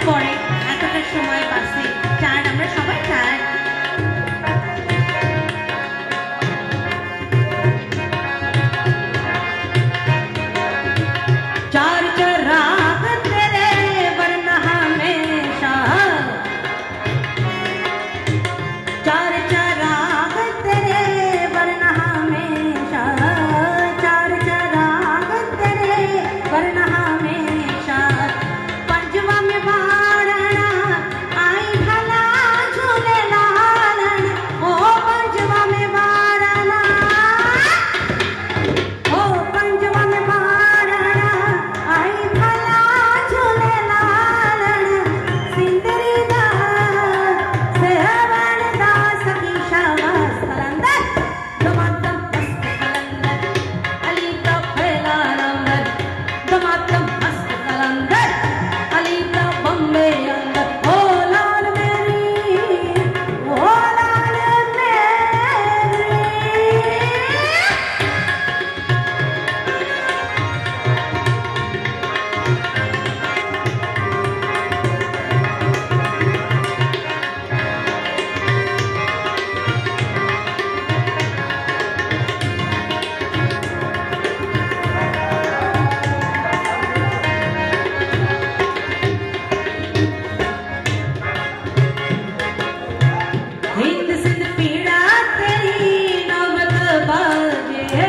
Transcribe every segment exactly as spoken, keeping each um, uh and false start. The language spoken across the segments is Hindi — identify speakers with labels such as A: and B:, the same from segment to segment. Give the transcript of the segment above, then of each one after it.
A: পরে এতটা সময় বাসে চান আমরা সবাই চান। चार चराग तेरे वरना हमेशा, चार चराग तेरे वरना हमेशा, चार चराग तेरे वरना हमेशा। पंजवा में बारना आई भला झूले लालन, ओ पंजवा में बारना, ओ पंजवा में बारना आई भला झूले लालन। सिंदरी दा सेवन दा सखी शाबाश कलंदर, दमादम मस्त कलंदर, अली का पहला नंबर, दमादम मस्त कलंदर, अली का बम्बे अंदर। ओ लाल मेरी, ओ लाल मेरी। हिंद सिंध पीड़ा तेरी नौबत बाजे,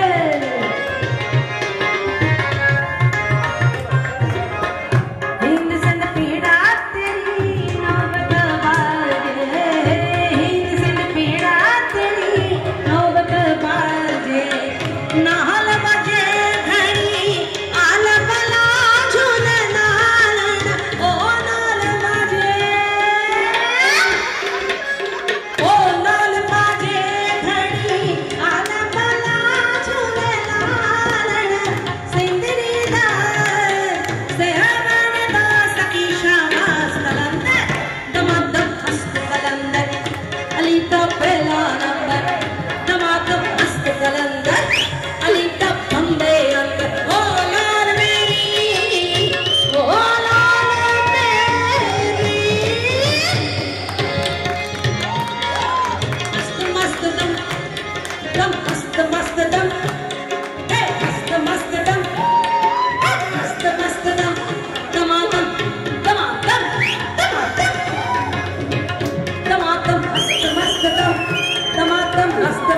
A: हिंद सिंध पीड़ा तेरी नौबत बाजे, हिंद सिंध पीड़ा तेरी नौबत बाजे। नाल बजे घड़ी आल बला झूल लालन, ओ नाल बजे, ओ लाल बाजे घड़ी आल बला झूले लालन। सिंदरी दा सेवन दा सखी शाबाश कलंदर, दमादम मस्त कलंदर, अली का पहला नंबर, दमादम मस्त कलंदर, अली का बम्बे अंदर। ओ लाल मेरी, ओ लाल मेरी। मस्त मस्त दम, दम मस्त मस्त दम, हे मस्त मस्त दम, हे मस्त मस्त दम, दमादम दमादम दमादम, दमादम मस्त मस्त दम, दमादम मस्त